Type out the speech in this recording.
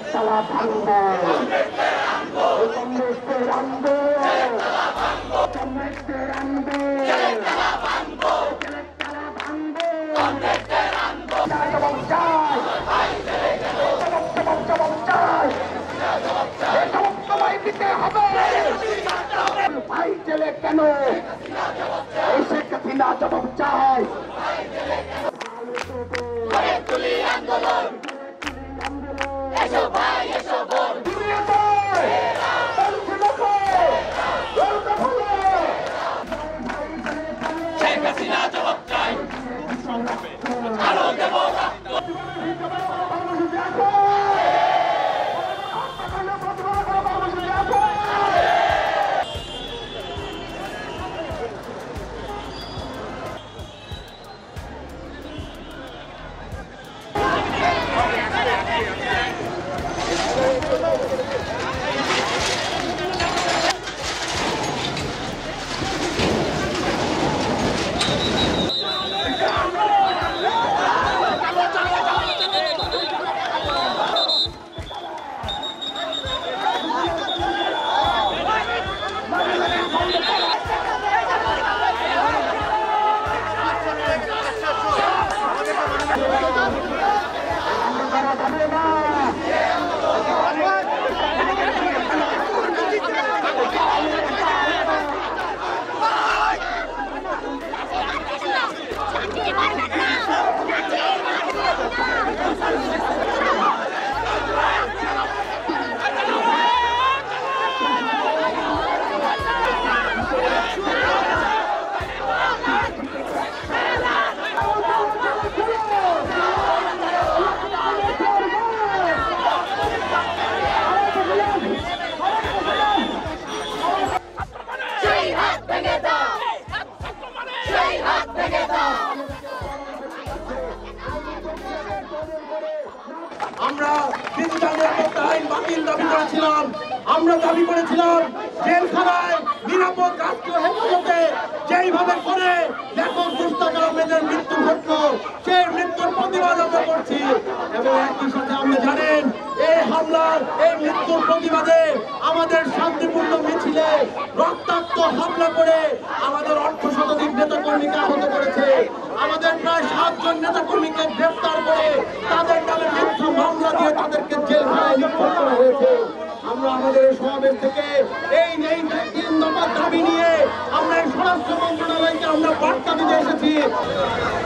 তালা ভাঙবো, কংগ্রেসের আনবো, কংগ্রেসের আনবো, জবাব চাই, জবাব চাই, জবাব সবাই দিতে হবে। ভাই জেলে কেন শেখ হাসিনা জবাব চাই। আন্দোলন এসো ভাই এসো বোন, শেখ হাসিনা জবাব চাই। আরো দেব আমরা ডিজিটাল নিরাপত্তা আইন বাতিল দাবি করেছিলাম। আমরা দাবি করেছিলাম জেলখানায় নিরাপদ রাষ্ট্রীয় হেফাজতে যেইভাবে করে লেখক মুশতাক আহমেদের মৃত্যু ঘটল, সেই মৃত্যুর প্রতিবাদ আমরা করছি। এবং একই সাথে আমরা জানেন এই হামলার এই মৃত্যুর প্রতিবাদে আমাদের শান্তিপূর্ণ মিছিলে রক্তাক্ত হামলা করে আমাদের 8 শতাধিক নেতাকর্মীকে আহত করেছে। আমাদের প্রায় 7 জন নেতাকর্মীকে গ্রেফতার করে তাদের নামে মিথ্যা মামলা দিয়ে তাদেরকে জেলখানায় নিক্ষেপ করা হয়েছে। আমরা আমাদের সমাবেশ থেকে এই 3 দফা দাবি নিয়ে আমরা স্বরাষ্ট্র মন্ত্রণালয়কে আমরা বার্তা দিতে এসেছি।